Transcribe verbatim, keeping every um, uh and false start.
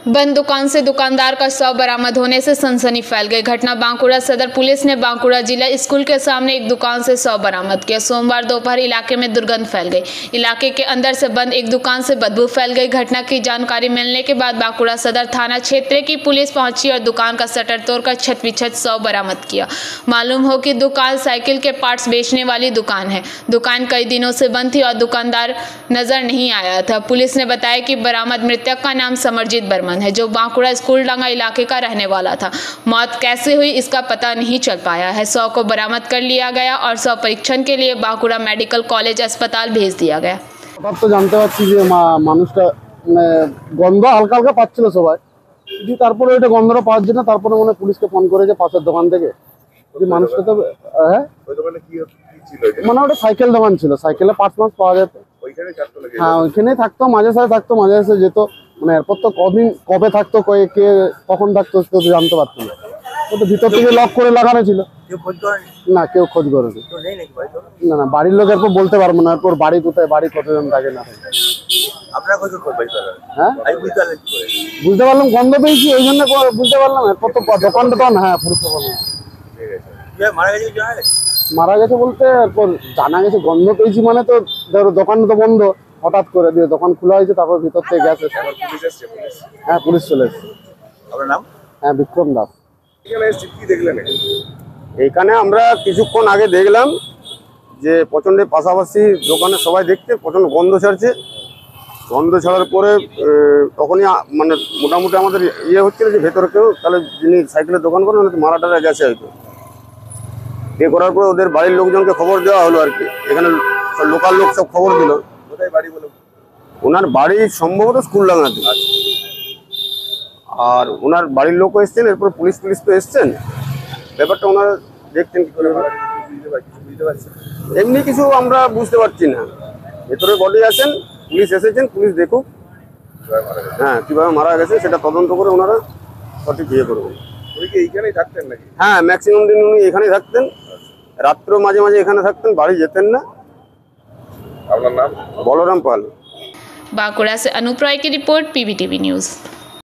बंद दुकान से दुकानदार का शव बरामद होने से सनसनी फैल गई। घटना बांकुड़ा सदर पुलिस ने बांकुड़ा जिला स्कूल के सामने एक दुकान से शव बरामद किया। सोमवार दोपहर इलाके में दुर्गंध फैल गई। इलाके के अंदर से बंद एक दुकान से बदबू फैल गई। घटना की जानकारी मिलने के बाद बांकुड़ा सदर थाना क्षेत्र की पुलिस पहुंची और दुकान का शटर तोड़कर छत विछत शव बरामद किया। मालूम हो कि दुकान साइकिल के पार्ट्स बेचने वाली दुकान है। दुकान कई दिनों से बंद थी और दुकानदार नजर नहीं आया था। पुलिस ने बताया कि बरामद मृतक का नाम समरजीत बर्मन है, जो बांकुड़ा स्कूल डांगा इलाके का रहने वाला था। मौत कैसे हुई इसका पता नहीं चल पाया है। शव को बरामद कर लिया गया और शव परीक्षण के लिए बांकुड़ा मेडिकल कॉलेज अस्पताल भेज दिया गया। अब तो जानते পারছি যে মানুষটা মানে গন্ধ হালকা হালকা পাচ্ছিল সবাই, কিন্তু তারপরে ওইটা গন্ধটা পাওয়ার জন্য তারপরে মানে পুলিশকে ফোন করে যে পাশের দোকান থেকে যে মানুষটা তো হ্যাঁ ওই দোকানে কি ছিল, মানে ওটা সাইকেল দোকান ছিল, সাইকেলে পার্টস মার্টস পাওয়া যেত ওইখানে থাকতো নাকি? হ্যাঁ ওইখানেই থাকতো, মাঝে সাঝে থাকতো, মাঝে সাঝে যেত, মানে এরপর তো কদিন কবে থাকতো কে কখন থাকতো তো জানতে পারতো না। ওটা ভিতর থেকে লক করে লাগানো ছিল, না কেউ খোঁজ করেনি। না না বাড়ির লোক এরপর বলতে পারবো না, এরপর বাড়ি কোথায়, বাড়ি কতজন থাকে না। হ্যাঁ বুঝতে পারলাম গন্ধ পেয়েছি, ওই জন্য বুঝতে পারলাম। এরপর তো দোকানটা তখন হ্যাঁ পুরুষ মারা গেছে বলতে এরপর জানা গেছে গন্ধ পেয়েছি, মানে তো ধরো দোকানটা তো বন্ধ, হঠাৎ করে দিয়ে দোকান খোলা হয়েছে, তারপর ভিতর থেকে গ্যাস এসে হ্যাঁ পুলিশ চলে এসেছে। হ্যাঁ বিক্রম দাস। এইখানে আমরা কিছুক্ষণ আগে দেখলাম যে প্রচন্ড পাশাপাশি দোকানে সবাই দেখতে প্রচন্ড গন্ধ ছাড়ছে। গন্ধ ছাড়ার পরে তখনই মানে মোটামুটি আমাদের ইয়ে হচ্ছিল যে ভেতরে কেউ তাহলে যিনি সাইকেলের দোকান করেন হয়তো মারা টারা গেছে হয়তো। এ করার পরে ওদের বাড়ির লোকজনকে খবর দেওয়া হলো আর কি, এখানে লোকাল লোক সব খবর দিল। কোথায় বাড়ি বলো? ওনার বাড়ি সম্ভবত স্কুল ডাঙ্গাতে, আর ওনার বাড়ির লোকও এসছেন, এরপর পুলিশ পুলিশ তো এসছেন। ব্যাপারটা ওনারা দেখছেন কি করে এমনি কিছু আমরা বুঝতে পারছি না। ভেতরে বডি আছেন, পুলিশ এসেছেন, পুলিশ দেখুক হ্যাঁ কিভাবে মারা গেছে সেটা তদন্ত করে ওনারা সঠিক ইয়ে করবেন। উনি কি এইখানেই থাকতেন নাকি? হ্যাঁ ম্যাক্সিমাম দিন উনি এখানেই থাকতেন, রাত্রেও মাঝে মাঝে এখানে থাকতেন, বাড়ি যেতেন না। আপনার নাম? বলরাম পাল। बांकुड़ा से अनूप राय की रिपोर्ट, पीबीटीवी न्यूज।